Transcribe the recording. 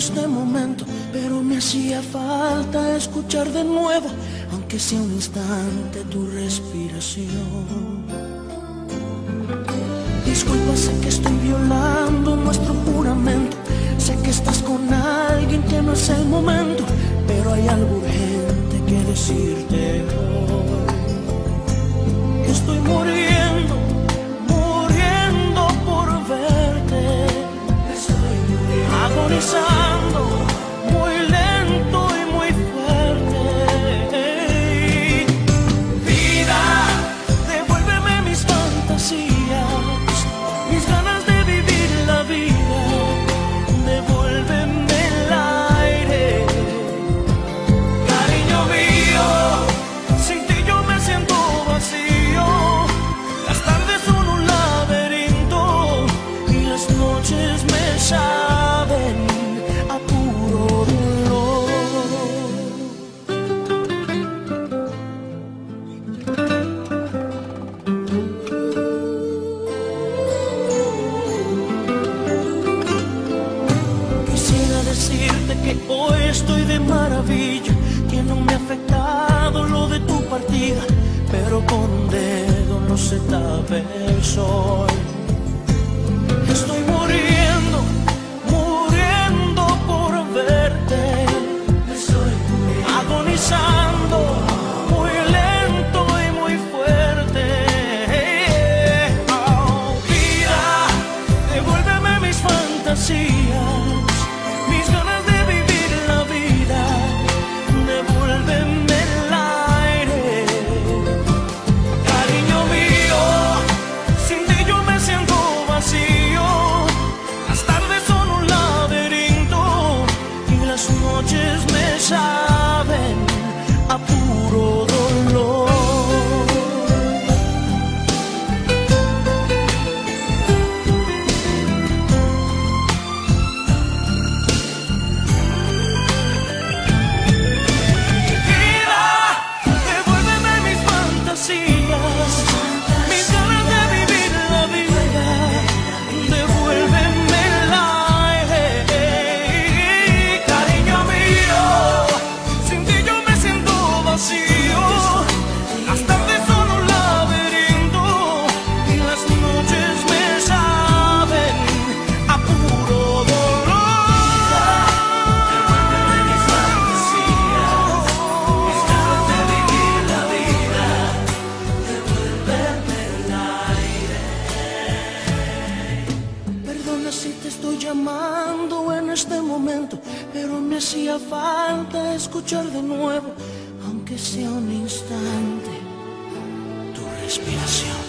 este momento, pero me hacía falta escuchar de nuevo, aunque sea un instante, tu respiración. Disculpa, sé que estoy violando nuestro juramento, sé que estás con alguien que no es el momento, pero hay algo urgente que decirte hoy. Estoy muriendo, muriendo por verte. Estoy muriendo, agonizando, muy lento y muy fuerte. Vida, devuélveme mis fantasías, mis ganas de vivir la vida. Devuélveme el aire, cariño mío. Sin ti yo me siento vacío. Las tardes son un laberinto y las noches me saben a puro dolor. Quisiera decirte que hoy estoy de maravilla, que no me ha afectado lo de tu partida, pero con un dedo no se tapa el sol. Estoy muriendo, muriendo por verte. Estoy muriendo, agonizando, muy lento y muy fuerte. Oh, vida, devuélveme mis fantasías, mis ganas de vivir la vida. Devuélveme el aire, cariño mío. Sin ti yo me siento vacío. Las tardes son un laberinto y las noches me saben a puro dolor. Vida, devuélveme mis fantasías, mis ganas de vivir la vida. Devuélveme el aire, cariño mío. Sin ti yo me siento vacío. Las tardes son un laberinto y las noches me saben a puro dolor. Devuélveme mis fantasías, mis ganas de vivir la vida. Devuélveme el aire. Perdona si te estoy llamando en este momento, pero me hacía falta escuchar de nuevo, aunque sea un instante, tu respiración.